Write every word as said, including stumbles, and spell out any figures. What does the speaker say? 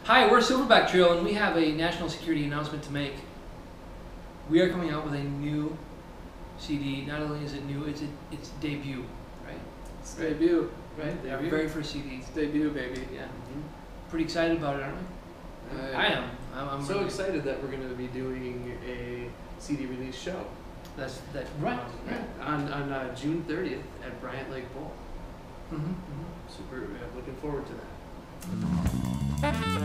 Hi, we're Silverback Trail, and we have a national security announcement to make. We are coming out with a new C D. Not only is it new, it's a, its debut, right? It's debut, Right? Debut. Our very first C D. It's debut, baby. Yeah. Mm-hmm. Pretty excited about it, aren't we? Uh, I am. I'm, I'm so really, excited that we're going to be doing a C D release show. That's that. Right. Um, Right. On on uh, June thirtieth at Bryant Lake Bowl. Mm-hmm. Mm-hmm. Super. Uh, looking forward to that.